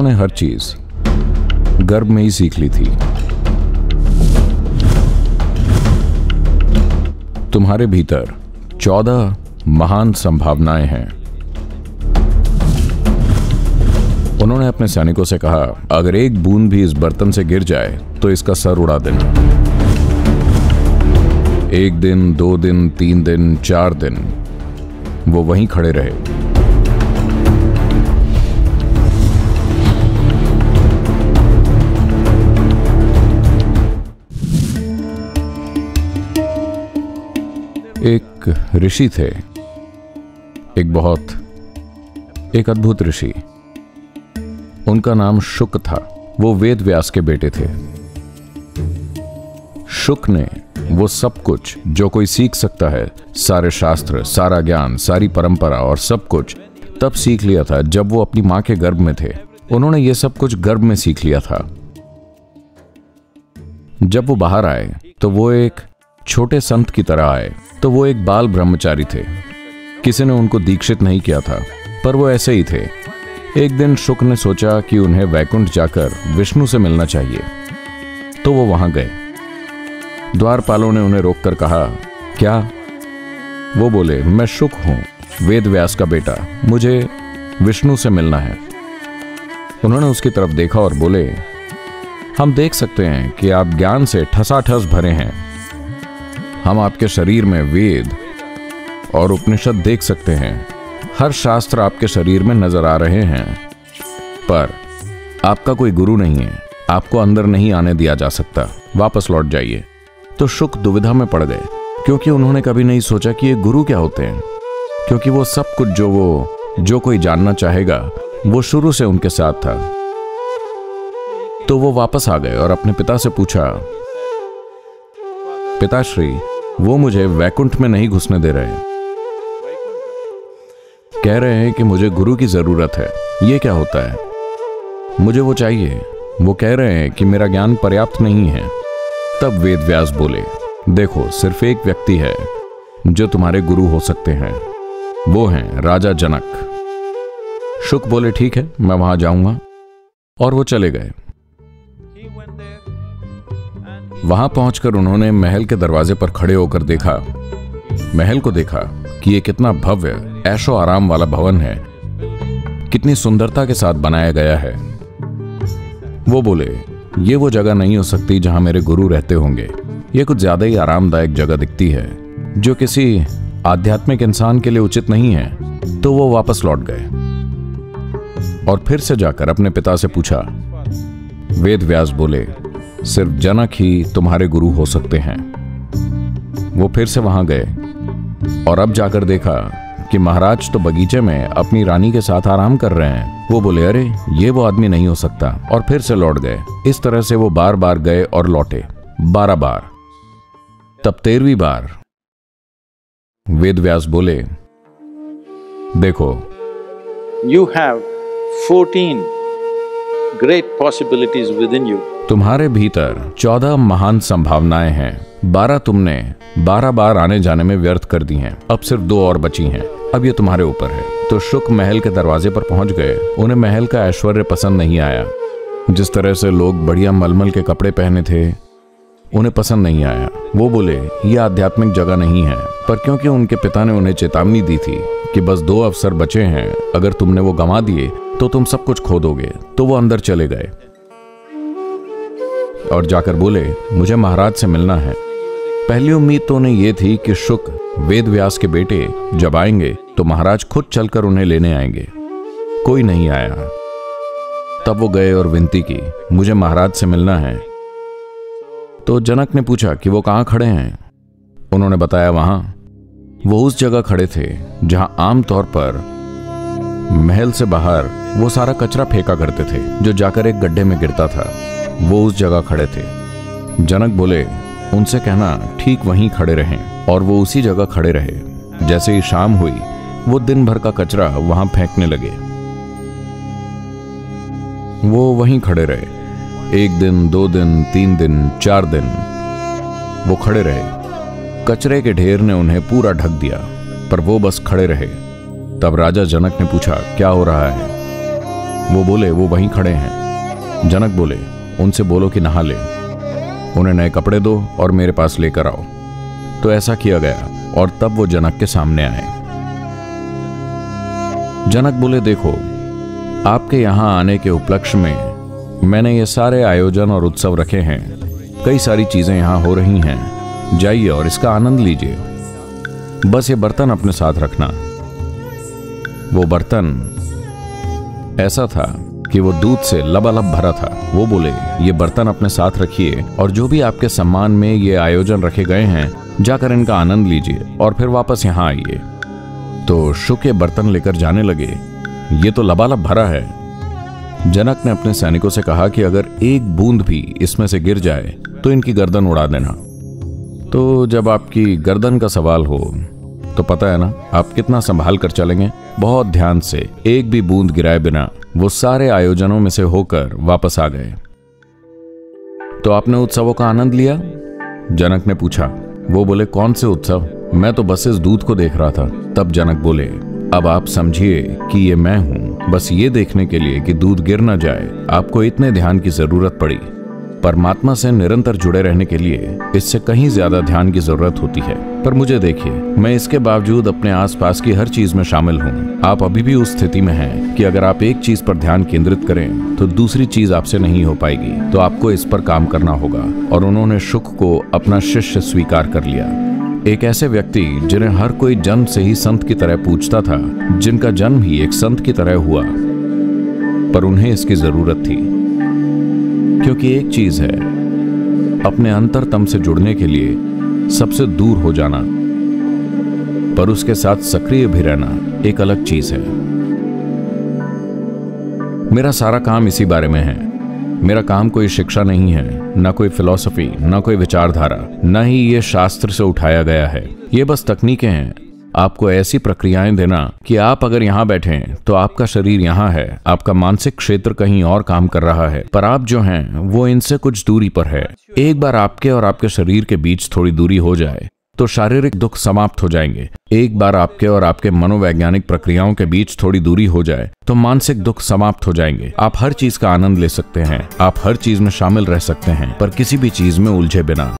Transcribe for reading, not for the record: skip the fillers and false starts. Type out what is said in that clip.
उन्होंने हर चीज गर्भ में ही सीख ली थी। तुम्हारे भीतर 14 महान संभावनाएं हैं। उन्होंने अपने सैनिकों से कहा, अगर एक बूंद भी इस बर्तन से गिर जाए तो इसका सर उड़ा देना। 1 दिन, 2 दिन, 3 दिन, 4 दिन वो वहीं खड़े रहे। एक ऋषि थे, एक अद्भुत ऋषि। उनका नाम शुक था। वो वेद व्यास के बेटे थे। शुक ने वो सब कुछ जो कोई सीख सकता है, सारे शास्त्र, सारा ज्ञान, सारी परंपरा और सब कुछ तब सीख लिया था जब वो अपनी मां के गर्भ में थे। उन्होंने ये सब कुछ गर्भ में सीख लिया था। जब वो बाहर आए तो वो एक छोटे संत की तरह आए। तो वो एक बाल ब्रह्मचारी थे। किसी ने उनको दीक्षित नहीं किया था, पर वो ऐसे ही थे। एक दिन शुक ने सोचा कि उन्हें वैकुंठ जाकर विष्णु से मिलना चाहिए, तो वो वहां गए। द्वारपालों ने उन्हें रोककर कहा, क्या? वो बोले, मैं शुक हूं, वेद व्यास का बेटा, मुझे विष्णु से मिलना है। उन्होंने उसकी तरफ देखा और बोले, हम देख सकते हैं कि आप ज्ञान से ठसाठस भरे हैं। हम आपके शरीर में वेद और उपनिषद देख सकते हैं। हर शास्त्र आपके शरीर में नजर आ रहे हैं, पर आपका कोई गुरु नहीं है। आपको अंदर नहीं आने दिया जा सकता। वापस लौट जाइए। तो शुक दुविधा में पड़ गए, क्योंकि उन्होंने कभी नहीं सोचा कि ये गुरु क्या होते हैं, क्योंकि वो सब कुछ जो कोई जानना चाहेगा वो शुरू से उनके साथ था। तो वो वापस आ गए और अपने पिता से पूछा, पिताश्री, वो मुझे वैकुंठ में नहीं घुसने दे रहे। कह रहे हैं कि मुझे गुरु की जरूरत है। ये क्या होता है? मुझे वो चाहिए। वो कह रहे हैं कि मेरा ज्ञान पर्याप्त नहीं है। तब वेद व्यास बोले, देखो, सिर्फ एक व्यक्ति है जो तुम्हारे गुरु हो सकते हैं। वो हैं राजा जनक। शुक बोले, ठीक है, मैं वहां जाऊंगा। और वो चले गए। वहां पहुंचकर उन्होंने महल के दरवाजे पर खड़े होकर महल को देखा कि ये कितना भव्य ऐशो आराम वाला भवन है, कितनी सुंदरता के साथ बनाया गया है। वो बोले, ये वो जगह नहीं हो सकती जहां मेरे गुरु रहते होंगे। ये कुछ ज्यादा ही आरामदायक जगह दिखती है, जो किसी आध्यात्मिक इंसान के लिए उचित नहीं है। तो वो वापस लौट गए और फिर से जाकर अपने पिता से पूछा। वेद व्यास बोले, सिर्फ जनक ही तुम्हारे गुरु हो सकते हैं। वो फिर से वहां गए और अब जाकर देखा कि महाराज तो बगीचे में अपनी रानी के साथ आराम कर रहे हैं। वो बोले, अरे ये वो आदमी नहीं हो सकता, और फिर से लौट गए। इस तरह से वो बार बार गए और लौटे, 12 बार। तब 13वीं बार वेद व्यास बोले, देखो, You have 14 great possibilities within you. तुम्हारे भीतर 14 महान संभावनाएं हैं। 12 तुमने 12 बार आने जाने में व्यर्थ कर दी हैं। अब सिर्फ 2 और बची हैं। अब ये तुम्हारे ऊपर है। तो शुक महल के दरवाजे पर पहुंच गए। उन्हें महल का ऐश्वर्य पसंद नहीं आया। जिस तरह से लोग बढ़िया मलमल के कपड़े पहने थे, उन्हें पसंद नहीं आया। वो बोले, ये आध्यात्मिक जगह नहीं है। पर क्योंकि उनके पिता ने उन्हें चेतावनी दी थी कि बस 2 अवसर बचे हैं, अगर तुमने वो गंवा दिए तो तुम सब कुछ खो दोगे, तो वो अंदर चले गए और जाकर बोले, मुझे महाराज से मिलना है। पहली उम्मीद तो उन्हें यह थी कि शुक, वेद व्यास के बेटे, जब आएंगे तो महाराज खुद चलकर उन्हें लेने आएंगे। कोई नहीं आया। तब वो गए और विनती की, मुझे महाराज से मिलना है। तो जनक ने पूछा कि वो कहां खड़े हैं। उन्होंने बताया, वहां। वो उस जगह खड़े थे जहां आमतौर पर महल से बाहर वो सारा कचरा फेंका करते थे, जो जाकर एक गड्ढे में गिरता था। वो उस जगह खड़े थे। जनक बोले, उनसे कहना ठीक वहीं खड़े रहें। और वो उसी जगह खड़े रहे। जैसे ही शाम हुई, वो दिन भर का कचरा वहां फेंकने लगे। वो वहीं खड़े रहे। 1 दिन, 2 दिन, 3 दिन, 4 दिन वो खड़े रहे। कचरे के ढेर ने उन्हें पूरा ढक दिया, पर वो बस खड़े रहे। तब राजा जनक ने पूछा, क्या हो रहा है? वो बोले वो वहीं खड़े हैं। जनक बोले उनसे बोलो कि नहा ले, उन्हें नए कपड़े दो और मेरे पास लेकर आओ। तो ऐसा किया गया और तब वो जनक के सामने आए। जनक बोले देखो, आपके यहां आने के उपलक्ष्य में मैंने ये सारे आयोजन और उत्सव रखे हैं। कई सारी चीजें यहां हो रही हैं, जाइए और इसका आनंद लीजिए। बस ये बर्तन अपने साथ रखना। वो बर्तन ऐसा था कि वो दूध से लबालब भरा था। वो बोले ये बर्तन अपने साथ रखिए और जो भी आपके सम्मान में ये आयोजन रखे गए हैं, जाकर इनका आनंद लीजिए और फिर वापस यहां आइए। तो शुक ये बर्तन लेकर जाने लगे। ये तो लबालब भरा है। जनक ने अपने सैनिकों से कहा कि अगर एक बूंद भी इसमें से गिर जाए तो इनकी गर्दन उड़ा देना। तो जब आपकी गर्दन का सवाल हो तो पता है ना आप कितना संभाल कर चलेंगे। बहुत ध्यान से एक भी बूंद गिराए बिना वो सारे आयोजनों में से होकर वापस आ गए। तो आपने उत्सवों का आनंद लिया? जनक ने पूछा। वो बोले कौन से उत्सव, मैं तो बस इस दूध को देख रहा था। तब जनक बोले अब आप समझिए कि ये मैं हूं। बस ये देखने के लिए कि दूध गिर न जाए आपको इतने ध्यान की जरूरत पड़ी। परमात्मा से निरंतर जुड़े रहने के लिए इससे कहीं ज्यादा ध्यान की जरूरत होती है। पर मुझे देखिए, मैं इसके बावजूद अपने आसपास की हर चीज में शामिल हूँ। आप अभी भी उस स्थिति में हैं कि अगर आप एक चीज पर ध्यान केंद्रित करें तो दूसरी चीज आपसे नहीं हो पाएगी। तो आपको इस पर काम करना होगा। और उन्होंने शुक को अपना शिष्य स्वीकार कर लिया। एक ऐसे व्यक्ति जिन्हें हर कोई जन्म से ही संत की तरह पूछता था, जिनका जन्म ही एक संत की तरह हुआ, पर उन्हें इसकी जरूरत थी। क्योंकि एक चीज है, अपने अंतरतम से जुड़ने के लिए सबसे दूर हो जाना, पर उसके साथ सक्रिय भी रहना एक अलग चीज है। मेरा सारा काम इसी बारे में है। मेरा काम कोई शिक्षा नहीं है, ना कोई फिलॉसफी, ना कोई विचारधारा, ना ही ये शास्त्र से उठाया गया है। ये बस तकनीकें हैं। आपको ऐसी प्रक्रियाएं देना कि आप अगर यहां बैठे तो आपका शरीर यहां है, आपका मानसिक क्षेत्र कहीं और काम कर रहा है, पर आप जो हैं वो इनसे कुछ दूरी पर है। एक बार आपके और आपके शरीर के बीच थोड़ी दूरी हो जाए तो शारीरिक दुख समाप्त हो जाएंगे। एक बार आपके और आपके मनोवैज्ञानिक प्रक्रियाओं के बीच थोड़ी दूरी हो जाए तो मानसिक दुख समाप्त हो जाएंगे। आप हर चीज का आनंद ले सकते हैं, आप हर चीज में शामिल रह सकते हैं, पर किसी भी चीज में उलझे बिना।